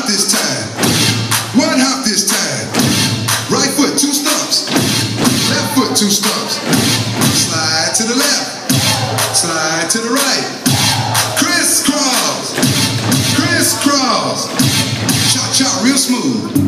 this time. One hop this time. Right foot, 2 stumps. Left foot, 2 stumps. Slide to the left. Slide to the right. Crisscross. Crisscross. Cha-cha real smooth.